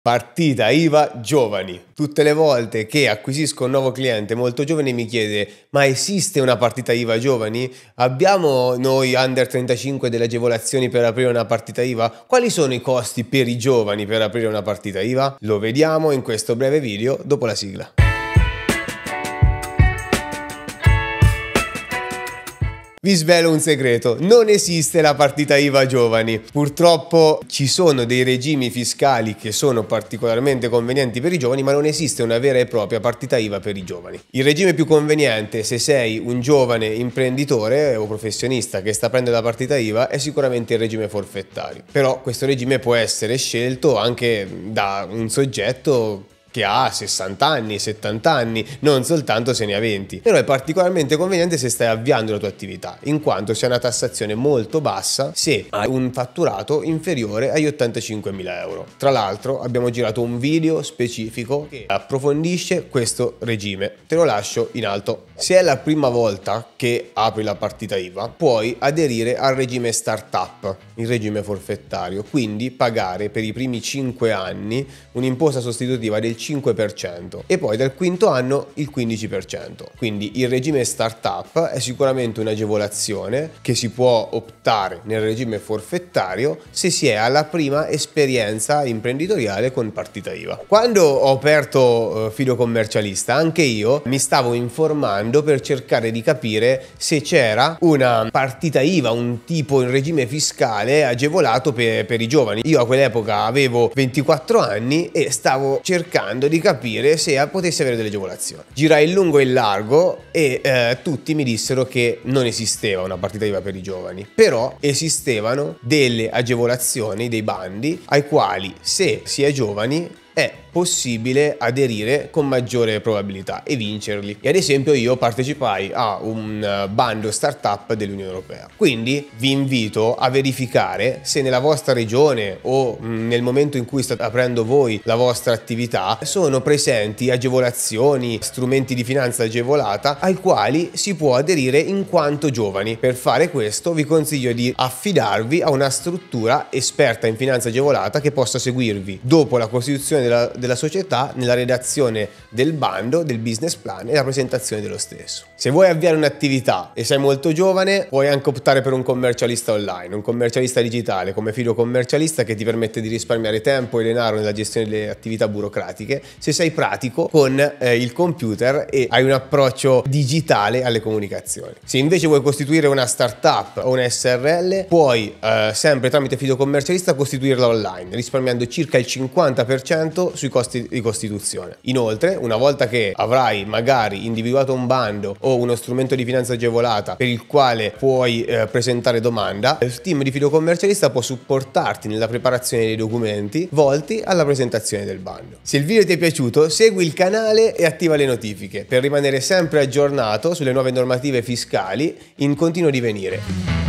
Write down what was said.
Partita IVA giovani. Tutte le volte che acquisisco un nuovo cliente molto giovane mi chiede: ma esiste una partita IVA giovani? Abbiamo noi under 35 delle agevolazioni per aprire una partita IVA? Quali sono i costi per i giovani per aprire una partita IVA? Lo vediamo in questo breve video dopo la sigla. Vi svelo un segreto, non esiste la partita IVA giovani. Purtroppo ci sono dei regimi fiscali che sono particolarmente convenienti per i giovani, ma non esiste una vera e propria partita IVA per i giovani. Il regime più conveniente, se sei un giovane imprenditore o professionista che sta prendendo la partita IVA, è sicuramente il regime forfettario. Però questo regime può essere scelto anche da un soggetto che ha 60 anni, 70 anni, non soltanto se ne ha 20. Però è particolarmente conveniente se stai avviando la tua attività, in quanto c'è una tassazione molto bassa se hai un fatturato inferiore agli 85.000 euro. Tra l'altro abbiamo girato un video specifico che approfondisce questo regime, te lo lascio in alto. Se è la prima volta che apri la partita IVA, puoi aderire al regime startup, il regime forfettario, quindi pagare per i primi 5 anni un'imposta sostitutiva del 5% e poi dal quinto anno il 15%. Quindi il regime startup è sicuramente un'agevolazione che si può optare nel regime forfettario se si è alla prima esperienza imprenditoriale con partita IVA. Quando ho aperto Fido Commercialista, anche io mi stavo informando per cercare di capire se c'era una partita IVA, un tipo in regime fiscale agevolato per i giovani. Io a quell'epoca avevo 24 anni e stavo cercando di capire se potessi avere delle agevolazioni. Girai in lungo e in largo e tutti mi dissero che non esisteva una partita IVA per i giovani, però esistevano delle agevolazioni, dei bandi ai quali, se si è giovani, è possibile aderire con maggiore probabilità e vincerli. E ad esempio io partecipai a un bando startup dell'Unione Europea. Quindi vi invito a verificare se nella vostra regione o nel momento in cui state aprendo voi la vostra attività sono presenti agevolazioni, strumenti di finanza agevolata ai quali si può aderire in quanto giovani. Per fare questo vi consiglio di affidarvi a una struttura esperta in finanza agevolata che possa seguirvi dopo la costituzione della società nella redazione del bando, del business plan e la presentazione dello stesso. Se vuoi avviare un'attività e sei molto giovane, puoi anche optare per un commercialista online, un commercialista digitale come Fido Commercialista, che ti permette di risparmiare tempo e denaro nella gestione delle attività burocratiche se sei pratico con il computer e hai un approccio digitale alle comunicazioni. Se invece vuoi costituire una startup o una SRL, puoi sempre tramite Fido Commercialista costituirla online, risparmiando circa il 50% sui costi di costituzione. Inoltre, una volta che avrai magari individuato un bando o uno strumento di finanza agevolata per il quale puoi presentare domanda, il team di Fido Commercialista può supportarti nella preparazione dei documenti volti alla presentazione del bando. Se il video ti è piaciuto, segui il canale e attiva le notifiche per rimanere sempre aggiornato sulle nuove normative fiscali in continuo divenire.